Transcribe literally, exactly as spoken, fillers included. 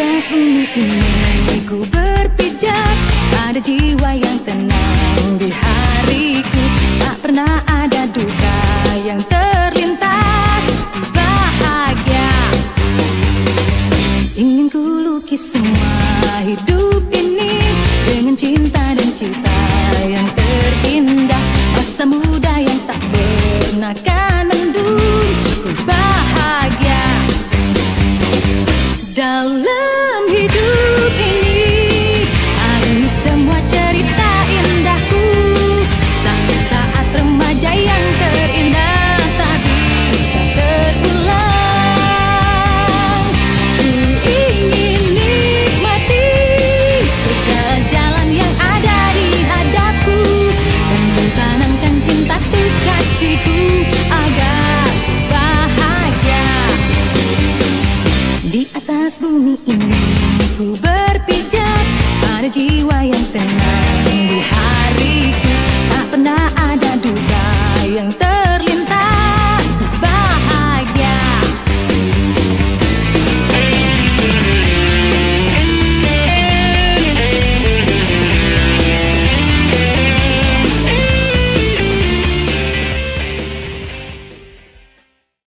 atas bumi ini ku berpijak pada jiwa yang tenang. Di hariku tak pernah ada duka yang terlintas. Ku bahagia, ingin ku lukis semua hidup ini dengan cinta dan cita yang terindah. Masa muda yang tak pernah kan endun. Ku bahagia dalam hidup ini. Hari semua cerita indahku, sampai saat remaja yang terindah tak bisa terulang. Ku ingin nikmati segala jalan yang ada di hadapku, dan ku tanamkan cinta tuh kasihku agar bahagia. Di atas bumi ini ku berpijak pada jiwa yang